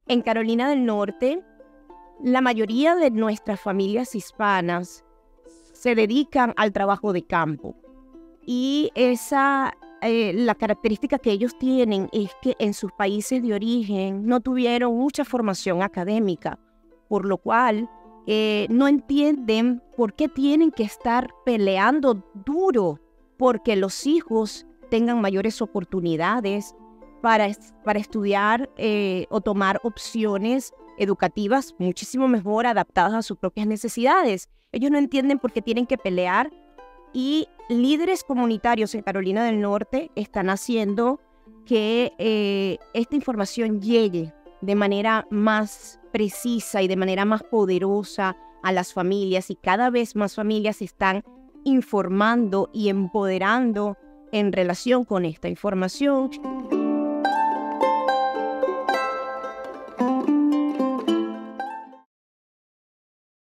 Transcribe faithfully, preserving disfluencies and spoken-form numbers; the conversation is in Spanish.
En Carolina del Norte, la mayoría de nuestras familias hispanas se dedican al trabajo de campo. Y esa, eh, la característica que ellos tienen es que en sus países de origen no tuvieron mucha formación académica, por lo cual eh, no entienden por qué tienen que estar peleando duro porque los hijos tengan mayores oportunidades para, para estudiar eh, o tomar opciones educativas muchísimo mejor adaptadas a sus propias necesidades. Ellos no entienden por qué tienen que pelear, y líderes comunitarios en Carolina del Norte están haciendo que eh, esta información llegue de manera más precisa y de manera más poderosa a las familias, y cada vez más familias se están informando y empoderando en relación con esta información.